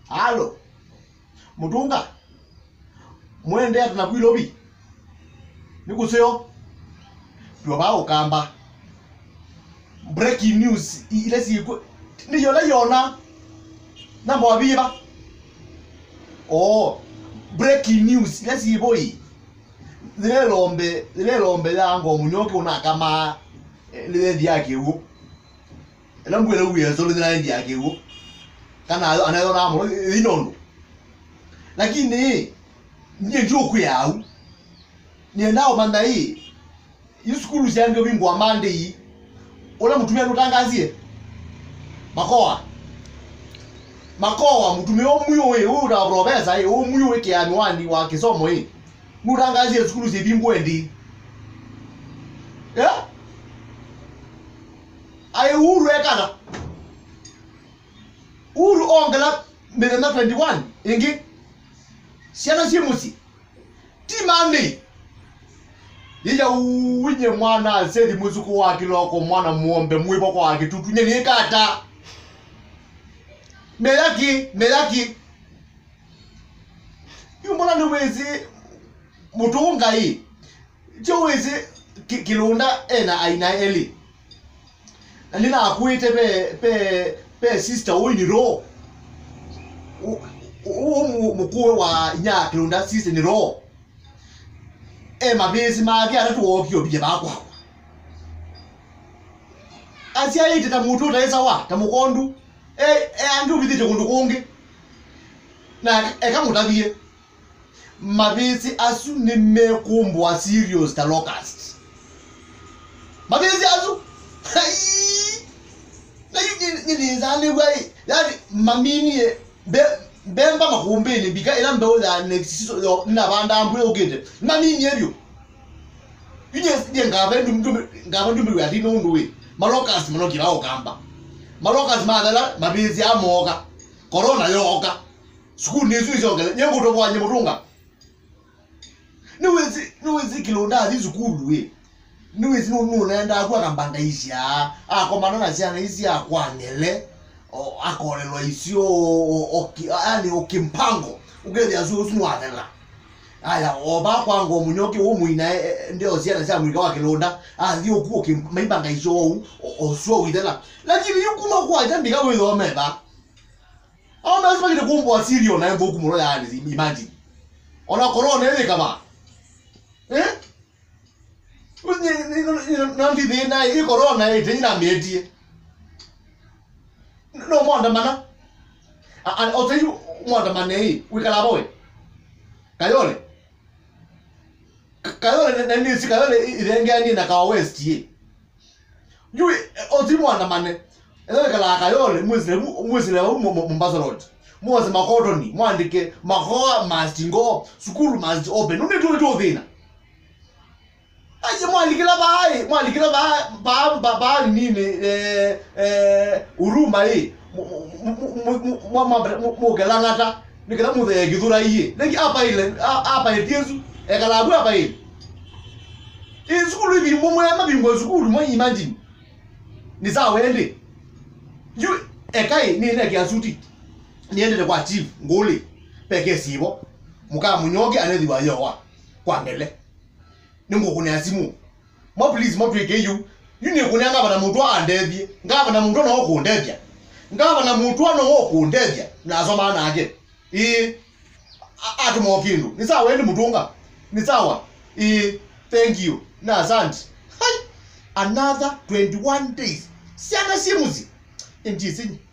Halo. Mutunga. Mwende atanakuilobi. Nikuseo. Tuwa okamba. Breaking news ile siku ni yona namba wabiba. Oh, breaking news ile siku hii. Zile lombe yango munyoke unakama lile diake huo. Ela mbwele uyezo lile diake huo. Kana anayona amo inondo. Lakini ndiye njoku yao. Niendao manda hii. Yuskulu siange wingwa mande hii. Ola mutumia nutangazie. Makoa mutumia omuyo we ura professor e omuyo we kiani wani wa kisomo hii. Nutangazie skulu zibingwe ndi. Yeah? Ai uru ekana. Uru ongela mena 21 ingi. Siana simusi. Timani. Iya uwinye mwana sedi muzuku wake loko mwana muombe mwibo kwa wake tutunye ni kata. Melaki. Yumbona niwezi mutunga hii. Chowezi kilunda ena aina eli. Nina akuite pe sister uini ro. Mkuwe wa nya kilunda sister ni ro. Mabezi mage aratu okyo bije bakwa. Asia ite tamutu taisa wa tamukondu. Andu bidite kundu kungi. Na kamutabie. Mabezi asu ni mekumbwa serious ta locust. Mabezi asu. Na yini zane wai. Yani mamini Bemba makumbeni bika ila mbeho ya nexisiso na banda ambule ogete nani nyebyo yinye ngabandu ya dino nduwe malokas manokira okamba malokas madala mabezi amoga corona yoga skulu nezu izongela nyengo to bwanye mutunga niwezi kilonda azizukulu we niwezi no nenda kwa kambanga isya akomana na siana isya kwanele akolelwa isio yani okimpango ugeze azuzu wadela aya oba kwango munyoki wo muina ndio siana sia mwika wake londa ndio kuo kimaibanga isio oswo widela lakini yukuma kwa jambika wezo meba au mazima kile kumbo asirio na mboku mulo ya imagine ona corona ile kama uzi nandi na ile corona ile tena medie no mwanda mana otayu mwanda mane wikala boy kayole nani sikayole irengani na ka west ye yu otayu mwanda mane ele kala kayole mwizile Mombasa road mwaze makodoni mwandike makoa mastingo sukulu must open unetu to thina aje mwalikila ba nini uruma hii mugela ngata nikela muthe githura iye lengi apa etiezu ekala abu apa ile izukulu ibi mumwe mabingo zukulu mwe imagine ni sawa wende yu ekai ni neke asuti niende kwa chief ngole peke sibo muka munyoge anedi wa yowa kwa mbele ningo kunya simu mo please mo tweke you ne kunya ngaba na muntu andebie ngaba na muntu no okundebia ngaba na muntu no okundebia nazo maana ake atumo kindu ni sawa wendi mutunga ni sawa thank you na asante another 21 days siana simuzi njisini